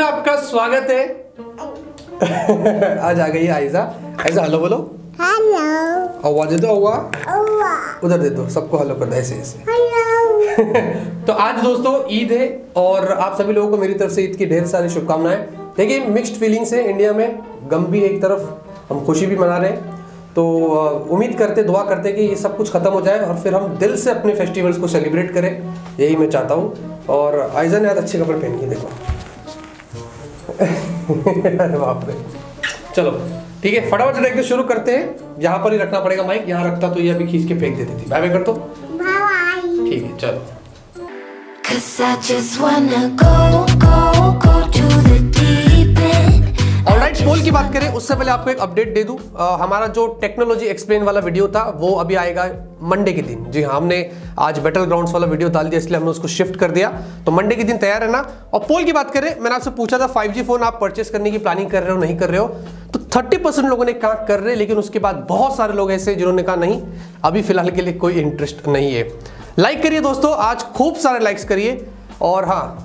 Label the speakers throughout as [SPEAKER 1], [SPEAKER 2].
[SPEAKER 1] में आपका स्वागत है। आज आ गई आयजा। आयजा हेलो बोलो।
[SPEAKER 2] हेलो।
[SPEAKER 1] आवाज दे दो। उधर दे दो, सबको हेलो कर दो ऐसे ऐसे। हेलो। तो आज दोस्तों ईद है और आप सभी लोगों को मेरी तरफ से ईद की ढेर सारी शुभकामनाएं। देखिए मिक्स्ड फीलिंग्स है इंडिया में, गम भी है एक तरफ, हम खुशी भी मना रहे हैं। तो उम्मीद करते, दुआ करते कि ये सब कुछ खत्म हो जाए और फिर हम दिल से अपने फेस्टिवल्स को सेलिब्रेट करें, यही मैं चाहता हूँ। और आयजा ने आज अच्छे कपड़े पहन के देखो। अरे बाप रे। चलो ठीक है, फटाफट से देखते शुरू करते हैं। यहाँ पर ही रखना पड़ेगा माइक, यहाँ रखता तो ये अभी खींच के फेंक देती थी। बाय बाय कर दो। ठीक है चलो। ऑलराइट, पोल की बात करें उससे पहले आपको एक अपडेट दे दूं। हमारा जो टेक्नोलॉजी एक्सप्लेन वाला वीडियो था वो अभी आएगा मंडे के दिन। जी हाँ, हमने आज बैटल ग्राउंड्स वाला वीडियो डाल दिया, इसलिए हमने उसको शिफ्ट कर दिया। तो मंडे के दिन तैयार है ना। और पोल की बात करें, मैंने आपसे पूछा था 5G फोन आप परचेस करने की प्लानिंग कर रहे हो नहीं कर रहे हो, तो 30% लोगों ने कहा कर रहे, लेकिन उसके बाद बहुत सारे लोग ऐसे जिन्होंने कहा नहीं, अभी फिलहाल के लिए कोई इंटरेस्ट नहीं है। लाइक करिए दोस्तों, आज खूब सारे लाइक्स करिए। और हाँ,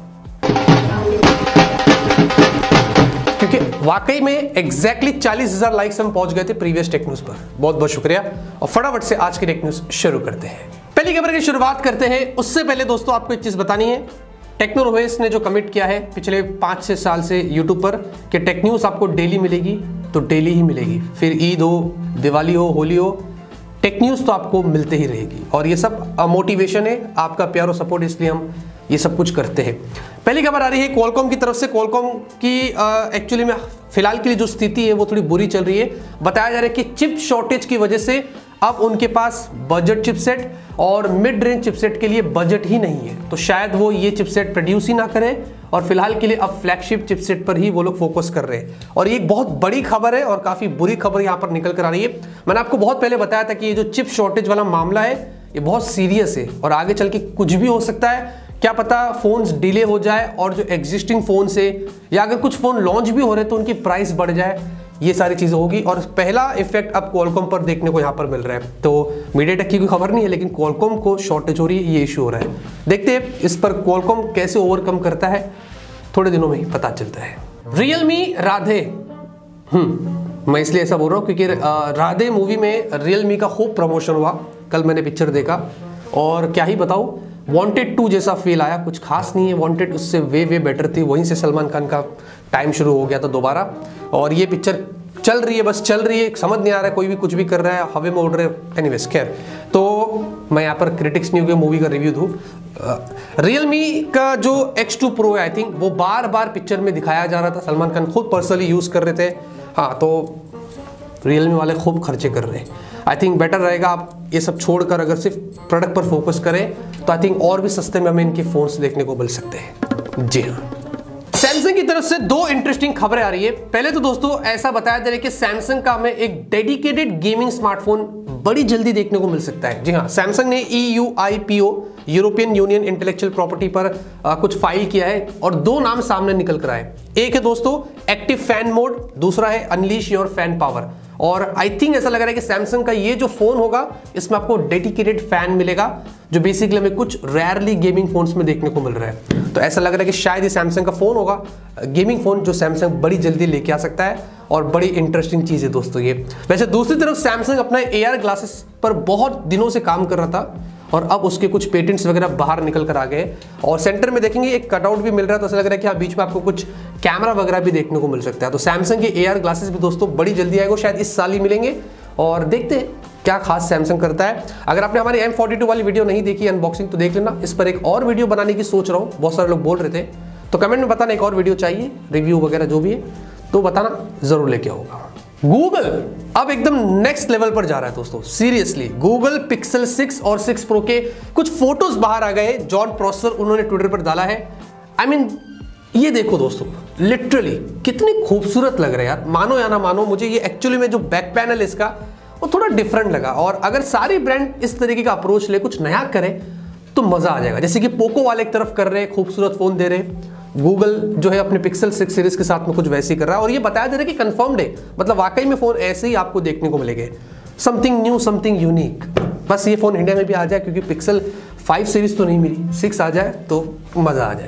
[SPEAKER 1] क्योंकि वाकई में एग्जैक्टली 40,000 लाइक्स हम पहुंच गए थे प्रीवियस टेक न्यूज पर। बहुत बहुत शुक्रिया। और फटाफट से आज की टेक न्यूज शुरू करते हैं। पहली खबर की शुरुआत करते हैं। उससे पहले दोस्तों आपको एक चीज बतानी है। टेक्नोरोवेस ने जो कमिट किया है पिछले 5-6 साल से यूट्यूब पर कि टेक न्यूज आपको डेली मिलेगी, तो डेली ही मिलेगी। फिर ईद हो, दिवाली हो, होली हो, टेक न्यूज तो आपको मिलते ही रहेगी। और ये सब मोटिवेशन है, आपका प्यार और सपोर्ट, इसलिए हम ये सब कुछ करते हैं। पहली खबर आ रही है क्वालकॉम की तरफ से। क्वालकॉम की एक्चुअली में फिलहाल के लिए जो स्थिति है वो थोड़ी बुरी चल रही है। बताया जा रहा है कि चिप शॉर्टेज की वजह से अब उनके पास बजट चिपसेट और मिड रेंज चिपसेट के लिए बजट ही नहीं है, तो शायद वो ये चिपसेट प्रोड्यूस ही ना करें। और फिलहाल के लिए अब फ्लैगशिप चिपसेट पर ही वो लोग फोकस कर रहे हैं। और ये एक बहुत बड़ी खबर है और काफी बुरी खबर यहाँ पर निकल कर आ रही है। मैंने आपको बहुत पहले बताया था कि ये जो चिप शॉर्टेज वाला मामला है ये बहुत सीरियस है और आगे चल के कुछ भी हो सकता है। क्या पता फोन्स डिले हो जाए और जो एग्जिस्टिंग फोन से, या अगर कुछ फोन लॉन्च भी हो रहे तो उनकी प्राइस बढ़ जाए, ये सारी चीजें होगी। और पहला इफेक्ट अब क्वालकॉम पर देखने को यहाँ पर मिल रहा है। तो मीडियाटेक की कोई खबर नहीं है, लेकिन क्वालकॉम को शॉर्टेज हो रही है, ये इशू हो रहा है। देखते हैं इस पर क्वालकॉम कैसे ओवरकम करता है, थोड़े दिनों में ही पता चलता है। रियलमी राधे, मैं इसलिए ऐसा बोल रहा हूँ क्योंकि राधे मूवी में रियलमी का खूब प्रमोशन हुआ। कल मैंने पिक्चर देखा और क्या ही बताऊँ, वांटेड 2 जैसा फील आया। कुछ खास नहीं है, वांटेड उससे वे बेटर थी। वहीं से सलमान खान का टाइम शुरू हो गया था दोबारा। और ये पिक्चर चल रही है, बस चल रही है, समझ नहीं आ रहा है, कोई भी कुछ भी कर रहा है, हवे में उड़ रहे। एनीवेज खैर, तो मैं यहाँ पर क्रिटिक्स नहीं हो गया, मूवी का रिव्यू दूँ। रियलमी का जो X2 Pro है, आई थिंक वो बार बार पिक्चर में दिखाया जा रहा था, सलमान खान खुद पर्सनली यूज़ कर रहे थे। हाँ, तो रियलमी वाले खूब खर्चे कर रहे हैं। आई थिंक बेटर रहेगा आप ये सब छोड़कर अगर सिर्फ प्रोडक्ट पर फोकस करें, तो आई थिंक और भी सस्ते में हमें इनके फोन्स देखने को मिल सकते हैं। जी हाँ, सैमसंग की तरफ से 2 इंटरेस्टिंग खबरें आ रही है। पहले तो दोस्तों ऐसा बताया जा रहा है कि सैमसंग का हमें एक डेडिकेटेड गेमिंग स्मार्टफोन बड़ी जल्दी देखने को मिल सकता है। जी हाँ, सैमसंग ने EUIPO, European Union intellectual property पर कुछ फाइल किया है और 2 नाम सामने निकल कर आए। एक है दोस्तों एक्टिव फैन मोड, दूसरा है अनलीश योर फैन पावर। और आई थिंक ऐसा लग रहा है कि सैमसंग का ये जो फोन होगा इसमें आपको डेडिकेटेड फैन मिलेगा, जो बेसिकली हमें कुछ रेयरली गेमिंग फोन्स में देखने को मिल रहा है। तो ऐसा लग रहा है कि शायद ये सैमसंग का फोन होगा, गेमिंग फोन, जो सैमसंग बड़ी जल्दी लेके आ सकता है। और बड़ी इंटरेस्टिंग चीज है दोस्तों ये। वैसे दूसरी तरफ सैमसंग अपना AR ग्लासेस पर बहुत दिनों से काम कर रहा था और अब उसके कुछ पेटेंट्स वगैरह बाहर निकल कर आ गए। और सेंटर में देखेंगे एक कटआउट भी मिल रहा है, तो ऐसा लग रहा है कि हाँ, बीच में आपको कुछ कैमरा वगैरह भी देखने को मिल सकता है। तो सैमसंग के AR ग्लासेस भी दोस्तों बड़ी जल्दी आएगा, शायद इस साल ही मिलेंगे। और देखते हैं क्या खास सैमसंग करता है। अगर आपने हमारी M42 वाली वीडियो नहीं देखी अनबॉक्सिंग, तो देख लेना। इस पर एक और वीडियो बनाने की सोच रहा हूँ, बहुत सारे लोग बोल रहे थे, तो कमेंट में बताना एक और वीडियो चाहिए, रिव्यू वगैरह जो भी है, तो बताना, जरूर लेके आऊंगा। गूगल अब एकदम नेक्स्ट लेवल पर जा रहा है दोस्तों, सीरियसली। गूगल पिक्सल 6 और 6 प्रो के कुछ फोटोज बाहर आ गए। जॉन प्रॉसर उन्होंने ट्विटर पर डाला है। आई मीन ये देखो दोस्तों, लिटरली कितनी खूबसूरत लग रहा है यार। मानो या ना मानो, मुझे ये एक्चुअली में जो बैक पैनल है इसका वो थोड़ा डिफरेंट लगा। और अगर सारी ब्रांड इस तरीके का अप्रोच ले, कुछ नया करे, तो मजा आ जाएगा। जैसे कि पोको वाले एक तरफ कर रहे हैं, खूबसूरत फोन दे रहे हैं, गूगल जो है अपने पिक्सल 6 सीरीज के साथ में कुछ वैसे ही कर रहा है। और ये बताया जा रहा है कि कंफर्म्ड है, मतलब वाकई में फोन ऐसे ही आपको देखने को मिलेंगे। Something new, something unique. बस ये फोन इंडिया में भी आ जाए, क्योंकि पिक्सल 5 सीरीज तो नहीं मिली, 6 आ जाए तो मजा आ जाएगा।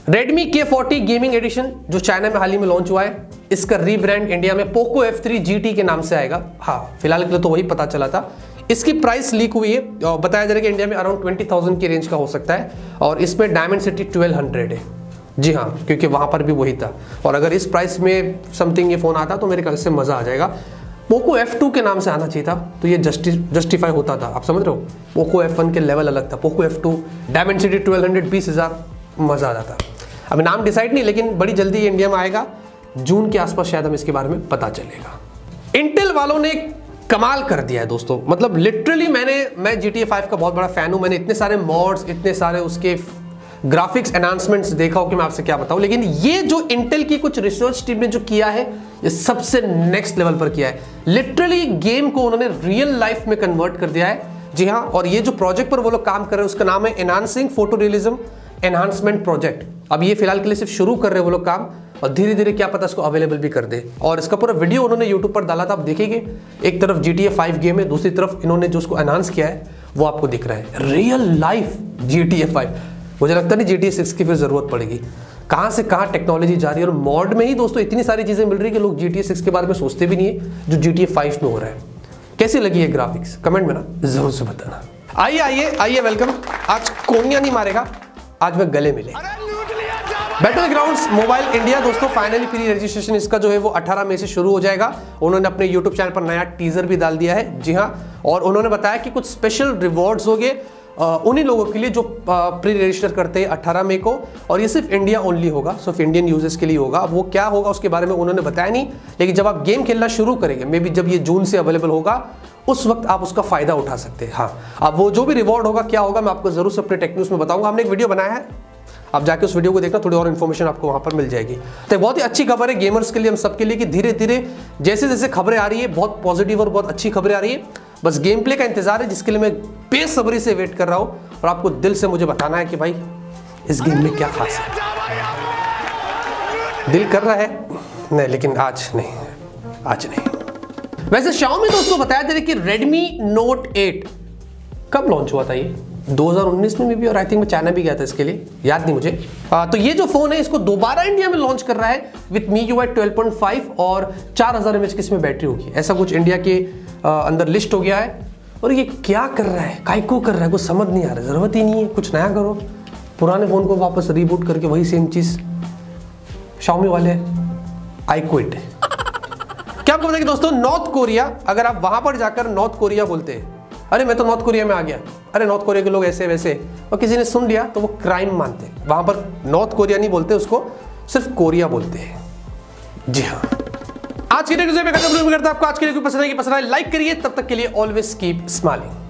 [SPEAKER 1] Redmi K40 गेमिंग एडिशन जो चाइना में हाल ही में लॉन्च हुआ है, इसका रीब्रांड इंडिया में पोको F3 GT के नाम से आएगा। हाँ, फिलहाल के लिए तो वही पता चला था। इसकी प्राइस लीक हुई है और बताया जा रहा है कि इंडिया में अराउंड 20,000 की रेंज का हो सकता है और इसमें डायमेंसिटी 1200 है। जी हाँ, क्योंकि वहाँ पर भी वही था और अगर इस प्राइस में समथिंग ये फ़ोन आता तो मेरे ख्याल से मज़ा आ जाएगा। पोको F2 के नाम से आना चाहिए था तो ये जस्टिफाई होता था, आप समझ रहे हो। पोको F1 के लेवल अलग था, पोको F2 डायमेंसिटी 1200 20,000 मज़ा आ जाता। अभी नाम डिसाइड नहीं, लेकिन बड़ी जल्दी ये इंडिया में आएगा, जून के आसपास शायद हमें इसके बारे में पता चलेगा। इंटेल वालों ने कमाल कर दिया है दोस्तों, मतलब लिटरली मैं GTA 5 का बहुत बड़ा फैन हूं। मैंने इतने सारे मॉड्स, इतने सारे उसके ग्राफिक्स एनहांसमेंट्स देखा हो कि मैं आपसे क्या बताऊं, लेकिन ये जो इंटेल की कुछ रिसर्च टीम ने जो किया है ये सबसे नेक्स्ट लेवल पर किया है। लिटरली गेम को उन्होंने रियल लाइफ में कन्वर्ट कर दिया है। जी हाँ, और ये जो प्रोजेक्ट पर वो लोग काम कर रहे हैं उसका नाम है एनहांसिंग फोटोरियलिज्म एनहांसमेंट प्रोजेक्ट। अब ये फिलहाल के लिए सिर्फ शुरू कर रहे हैं वो लोग काम, और धीरे धीरे क्या पता इसको अवेलेबल भी कर दे। और इसका पूरा वीडियो उन्होंने यूट्यूब पर डाला था, आप देखेंगे। एक तरफ GTA 5 गेम है, दूसरी तरफ इन्होंने जो उसको एनहांस किया है वो आपको दिख रहा है। रियल लाइफ GTA 5, मुझे लगता नहीं GTA 6 की फिर जरूरत पड़ेगी। कहाँ से कहाँ टेक्नोलॉजी जा रही है और मॉड में ही दोस्तों इतनी सारी चीजें मिल रही है कि लोग GTA 6 के बारे में सोचते भी नहीं है जो GTA 5 में हो रहा है। कैसी लगी है ग्राफिक्स, कमेंट में ना जरूर से बताना। आइए आइए आइए, वेलकम। आज कोनिया नहीं मारेगा, आज मैं गले मिले। बैटलग्राउंड्स मोबाइल इंडिया दोस्तों फाइनली प्री रजिस्ट्रेशन इसका जो है वो 18 मई से शुरू हो जाएगा। उन्होंने अपने यूट्यूब चैनल पर नया टीजर भी डाल दिया है। जी हाँ, और उन्होंने बताया कि कुछ स्पेशल रिवॉर्ड्स होंगे उन्हीं लोगों के लिए जो प्री रजिस्टर करते हैं 18 मई को, और ये सिर्फ इंडिया ओनली होगा, सिर्फ इंडियन यूजर्स के लिए होगा। अब वो क्या होगा उसके बारे में उन्होंने बताया नहीं, लेकिन जब आप गेम खेलना शुरू करेंगे, मे बी जब ये जून से अवेलेबल होगा, उस वक्त आप उसका फायदा उठा सकते हैं। हाँ, अब वो जो भी रिवॉर्ड होगा क्या होगा मैं आपको जरूर से अपने टेक न्यूज़ में बताऊंगा। हमने एक वीडियो बनाया है, आप जाके उस वीडियो को देखना, थोड़ी और इन्फॉर्मेशन आपको वहां पर मिल जाएगी। तो बहुत ही अच्छी खबर है गेमर्स के लिए, हम सबके लिए, कि धीरे धीरे जैसे जैसे खबरें आ रही है, बहुत पॉजिटिव और बहुत अच्छी खबरें आ रही है। बस गेम प्ले का इंतजार है जिसके लिए मैं बेसब्री से वेट कर रहा हूं, और आपको दिल से मुझे बताना है कि भाई इस गेम में क्या खास है। दिल कर रहा है नहीं, लेकिन आज नहीं, आज नहीं। वैसे Xiaomi दोस्तों बताया जा रहा है कि Redmi Note 8 कब लॉन्च हुआ था, ये 2019 में भी, और आई थिंक मैं चाइना भी गया था इसके लिए, याद नहीं मुझे। तो ये जो फोन है इसको दोबारा इंडिया में लॉन्च कर रहा है विथ MIUI 12.5 और 4000 mAh की इसमें बैटरी होगी, ऐसा कुछ इंडिया के अंदर लिस्ट हो गया है। और ये क्या कर रहा है, काइको कर रहा है, कुछ समझ नहीं आ रहा है। जरूरत ही नहीं है, कुछ नया करो, पुराने फोन को वापस रिबूट करके वही सेम चीज। Xiaomi वाले आई क्विट। क्या आपको पता है कि दोस्तों नॉर्थ कोरिया, अगर आप वहां पर जाकर नॉर्थ कोरिया बोलते हैं, अरे मैं तो नॉर्थ कोरिया में आ गया, अरे नॉर्थ कोरिया के लोग ऐसे वैसे, और किसी ने सुन लिया तो वो क्राइम मानते हैं। वहां पर नॉर्थ कोरिया नहीं बोलते उसको, सिर्फ कोरिया बोलते हैं। जी हाँ, आज की वीडियो में करता हूं आपको आज की वीडियो पसंद आएगी, लाइक करिए। तब तक के लिए ऑलवेज कीप स्माइलिंग।